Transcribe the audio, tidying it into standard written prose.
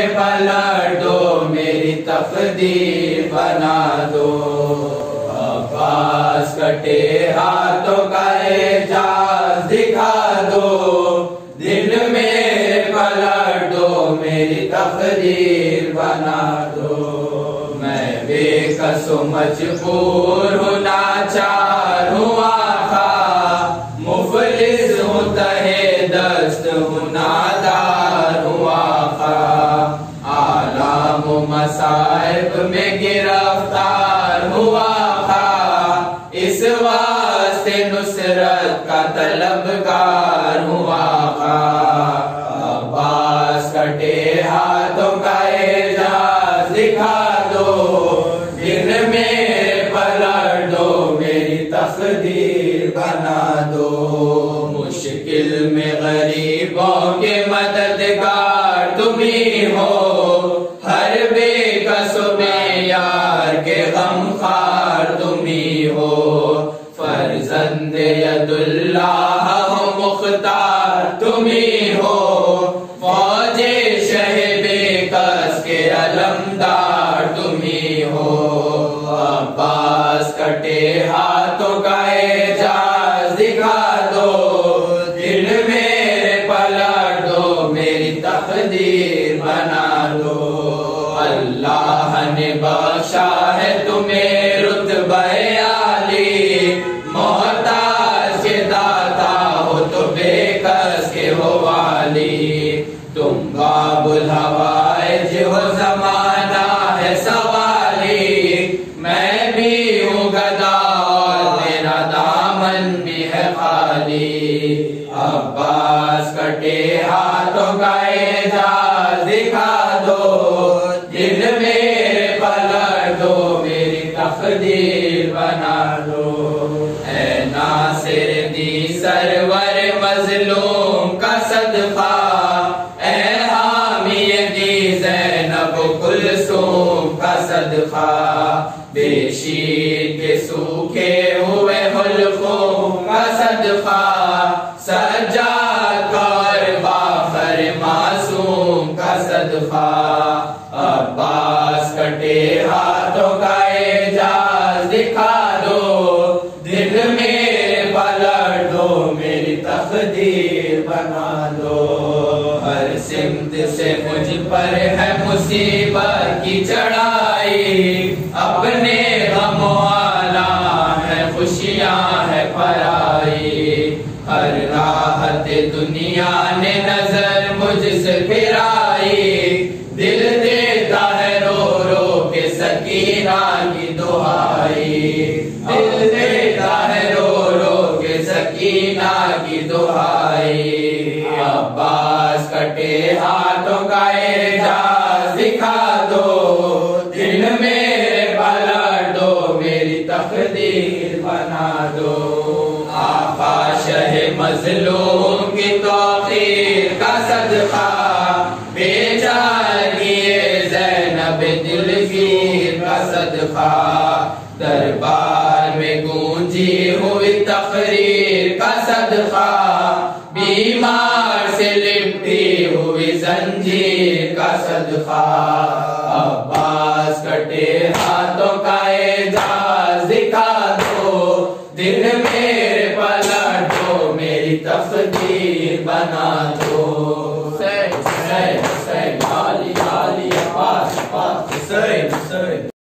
पलट दो, मेरी तकदीर बना दो। अब्बास कटे हाथों का एजाज दिखा दो, दिल में पलट दो, मेरी तकदीर बना दो। मैं बेकस मजबूर हूँ, नाचार हूँ आका, मुफलिस हूँ तहे दस्त हूँ, नादार हूँ आका। आलाम मसाइब में गिरफ्तार हूँ आका, इस वास्ते नुसरत का तलबगार हूँ आका। अब्बास कटे हाथों का एजाज दिखा दो, दिल में पलट दो, मेरी तकदीर बना दो। मुश्किल में गरीबों के मददगार तुम ही हो, हर बेकस में यार के गमखार तुम ही हो। फर्जंदे यदुल्लाह हो मुख्तार तुम ही हो, फौजे शहे बेकस के अलमदार तुम ही हो। अब्बास कटे हाथों का एजाज दिखा दो, दिल मेरे पलट दो, मेरी तकदीर बना दो। अल्लाह ने बख्शा है तुम्हें रुतबे आली, मोहताज के दाता हो तो बेकस के हो वाली। तुम बाबुल हवाइज हो, ज़माना है सवाली, मैं भी हूँ गदा और मेरा दामन भी है खाली। अब्बास कटे हाथों का एजाज दिखा दो, दिल मेरे पलट दो, मेरी तकदीर बना दो। ऐ नासिर दी सरवर मजलूम का सदका, ऐ हामी दी ज़ैनब कुलसूम का सदका। बेशीर के सूखे हुए हुल्कों का सदका, सज्जाद और बाफर मासूम का सदका। अब्बास कटे हाथों का एजाज दिखा दो, दिल मेरे पलट दो, मेरी तकदीर बना दो। हर सिमत से मुझ पर है मुसीबत की चढ़ाई, अपने गमों आला है खुशियां है पराई। हर राहत दुनिया ने नजर मुझसे फिराई, दिल देता है रो रो के सकीना की दुहाई। दिल देता है रो रो के सकीना की दुहाई। अब्बास कटे हाथों का एजाज दिखा दो, दिल मेरे पलट दो, मेरी तकदीर बना दो। आका शहे मजलूम की तौकीर का सदका, बेजार किए ज़ैनब दिलगीर का सदका। दरबार में गूंजी हुई तकरीर का सदका, बीमार से लिपटी हुई जंजीर का सदका। अब्बास कटे हाथों का एजाज दिखा दो, दिल मेरे पलट दो, मेरी तकदीर बना दो। हुसैन हुसैन हुसैन, अली अली, अब्बास अब्बास, हुसैन हुसैन।